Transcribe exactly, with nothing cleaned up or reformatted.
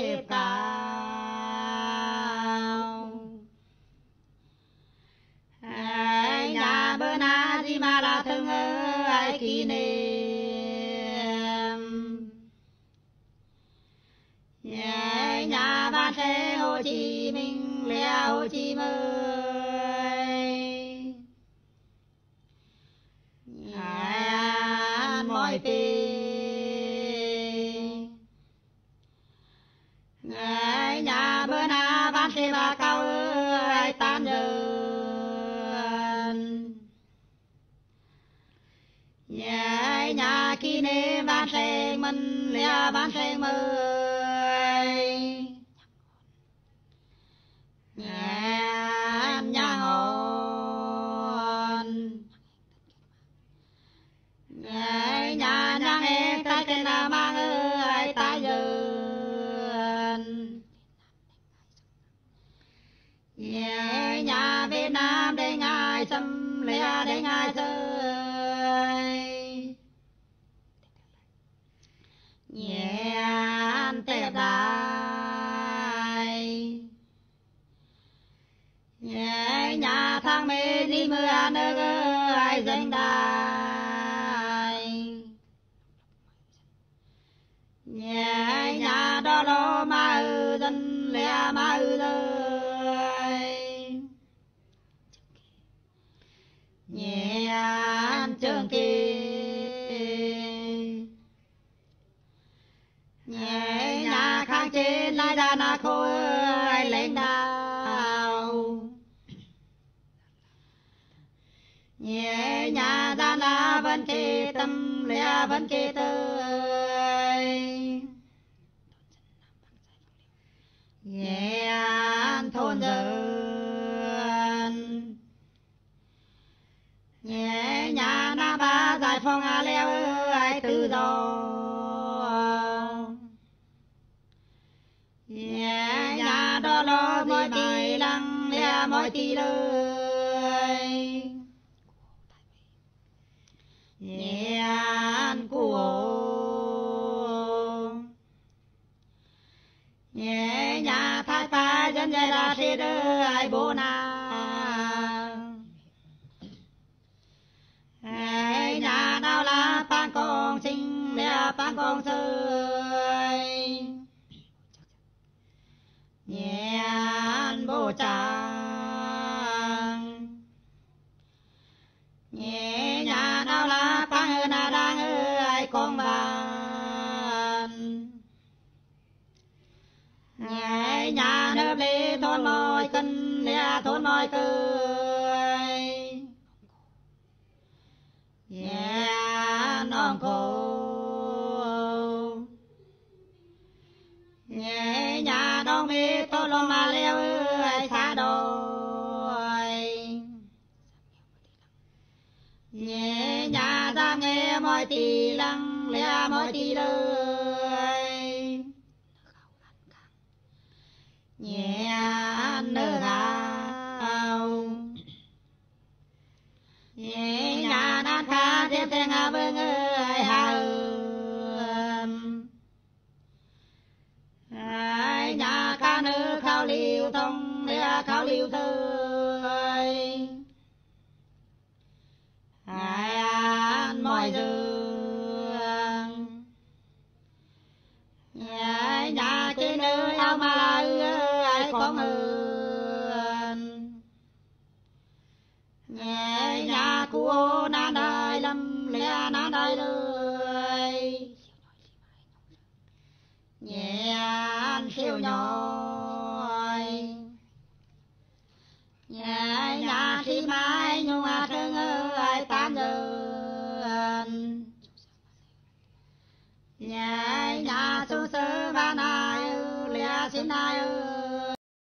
thiệp cao nhà bữa na di ma la thương ai kỷ niệm nhà ban xe Hồ Chí Minh lìa Hồ Chí Minh an mọi tình nhà bữa na ban xe ba cao ai tan dần nhà kỷ niệm ban xe mình lìa ban xe mời nhà ngon nhà nhang em ta cái nào mang ơi ta dần nhà Việt Nam để ngài xâm lìa để ngài rơi nhẹ an tẹp đại nhẹ nhà thang mê đi mưa nước ai danh đại nhẹ nhà đó đó mà ư dân lẻ mà ư rơi nhẹ an trường kỳ nhẹ nhà kháng trên lại ra na khôi lãnh đạo nhẹ nhà ra na vẫn kê tâm lẽ vẫn kê tơi nhẹ an thôn dân nhẹ nhà na ba giải phóng a leo ai tự do nhẹ nhà đó lo mọi tì lăng lẽ mọi tì lời nhẹ an của nhẹ nhà thái ba dân dạy ra xe đơ ai bố na nhà nào là ban con sinh lẽ ban con sơi nhẹ an bố chàng nhẹ nhà nào là ban ơ na đang ơ ai con bàn nhẹ nhà nớp lê thôn môi cân lẽ thôn môi cười nhẹ an ông cô nhẹ nhà đông mi tô lô ma leo ai xa đôi nhẹ nhà ra nghe mọi tì lăng lẽ mọi tì lời nhẹ an nơ gạo nhẹ nhà nan kha thêm thêm hà vương ơi hà ơi nhà ca nữ khao liêu thông lẽ khao liêu thời ai an mọi dương nhà trên nơi ao mà ai con hơn nhà của na đời lâm lẽ na đời đời nhẹ an siêu nhỏ nhẹ nhà si mai